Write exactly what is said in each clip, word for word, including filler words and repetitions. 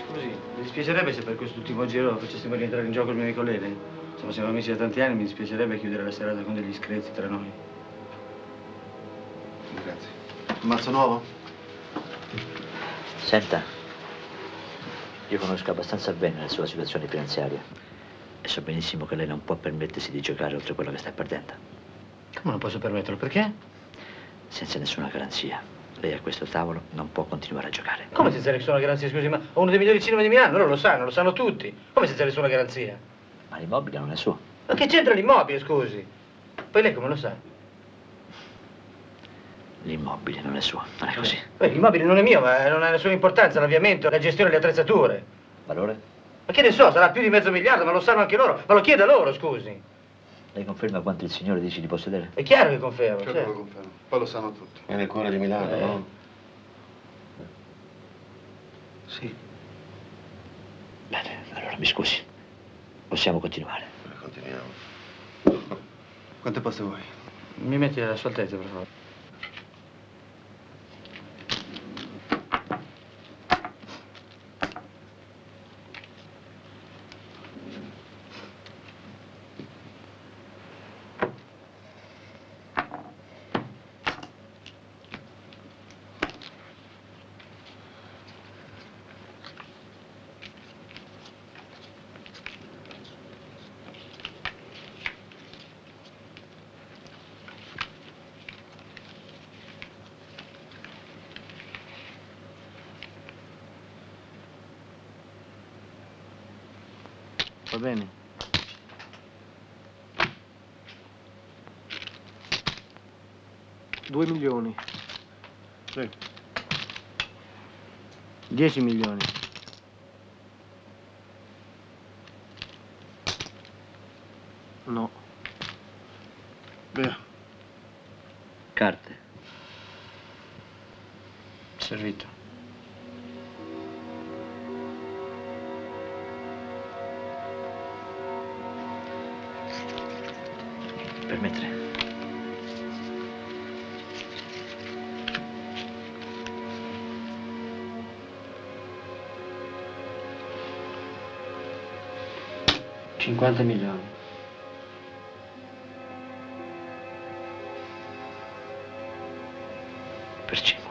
Scusi, mi dispiacerebbe se per quest'ultimo giro facessimo rientrare in gioco i miei colleghi? Insomma, siamo amici da tanti anni, mi dispiacerebbe chiudere la serata con degli screzi tra noi. Grazie. Un mazzo nuovo? Senta, io conosco abbastanza bene la sua situazione finanziaria e so benissimo che lei non può permettersi di giocare oltre quello che sta perdendo. Come non posso permetterlo? Perché? Senza nessuna garanzia. Lei a questo tavolo non può continuare a giocare. Come senza nessuna garanzia, scusi? Ma ho uno dei migliori cinema di Milano, loro lo sanno, lo sanno tutti. Come senza nessuna garanzia? Ma l'immobile non è suo. Ma che c'entra l'immobile, scusi? Poi lei come lo sa? L'immobile non è suo, non è così. Beh, l'immobile non è mio, ma non ha nessuna importanza, l'avviamento, la gestione delle attrezzature. Valore? Ma che ne so, sarà più di mezzo miliardo, ma lo sanno anche loro. Ma lo chieda loro, scusi. Lei conferma quanto il signore dice di possedere? È chiaro che confermo, Certo certo. lo confermo. Poi lo sanno tutti. È nel cuore di Milano, Eh. no? Sì. Bene, allora mi scusi. Possiamo continuare. Continuiamo. Quante poste vuoi? Mi metti alla sua altezza, per favore. Va bene. Due milioni. Sì. Dieci milioni. No. Via. Carte. Servito. Permettere. cinquanta milioni. Per cinque.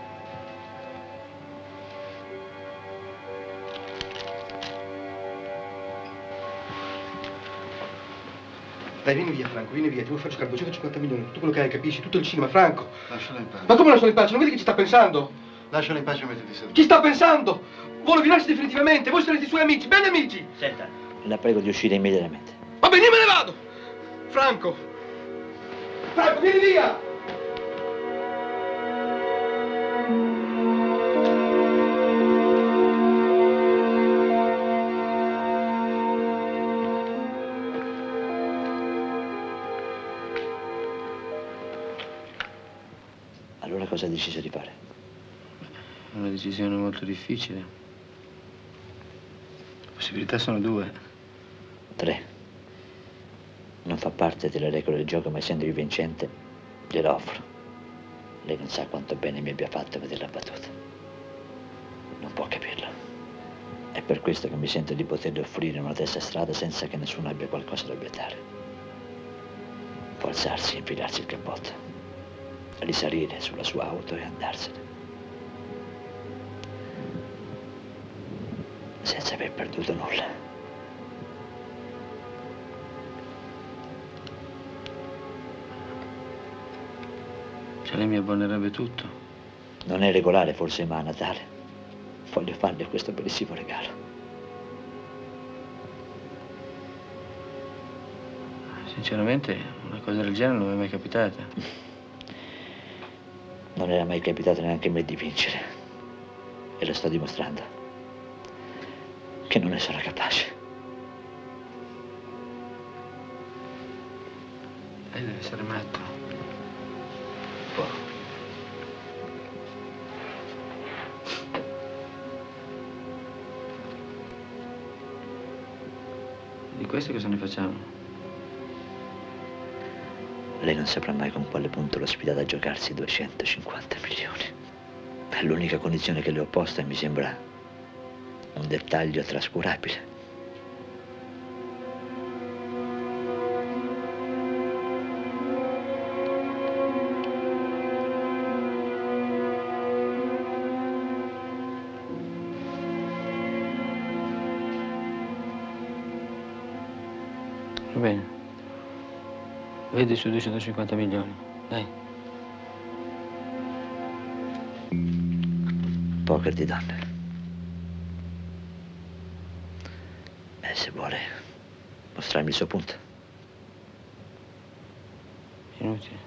Dai, vieni via, Franco, vieni via. Ti vuoi far giocare duecentocinquanta milioni, tutto quello che hai, capisci? Tutto il cinema, Franco. Lascialo in pace. Ma come lascialo in pace? Non vedi che ci sta pensando? Lascialo in pace e mettiti seduto. Ci sta pensando! Vuole virarsi definitivamente. Voi sarete i suoi amici, belli amici. Senta, la prego di uscire immediatamente. Va bene, io me ne vado. Franco. Franco, vieni via! Allora cosa ha deciso di fare? È una decisione molto difficile. Le possibilità sono due. Tre. Non fa parte delle regole del gioco, ma essendo io vincente, gliela offro. Lei non sa quanto bene mi abbia fatto vederla battuta. Non può capirlo. È per questo che mi sento di poterle offrire una testa strada senza che nessuno abbia qualcosa da obiettare. Può alzarsi, infilarsi il cappotto, risalire sulla sua auto e andarsene. Senza aver perduto nulla. Cioè lei mi abbonerebbe tutto. Non è regolare forse, ma a Natale voglio farle questo bellissimo regalo. Sinceramente, una cosa del genere non mi è mai capitata. Non era mai capitato neanche a me di vincere. E lo sto dimostrando. Che non ne sono capace. Lei deve essere matto. Può. Di questo cosa ne facciamo? Lei non saprà mai con quale punto l'ho sfidata a giocarsi duecentocinquanta milioni. È l'unica condizione che le ho posta e mi sembra un dettaglio trascurabile. Va bene. Vedi su duecentocinquanta milioni, dai. Poker di donne. Beh, se vuole mostrarmi il suo punto. Inutile.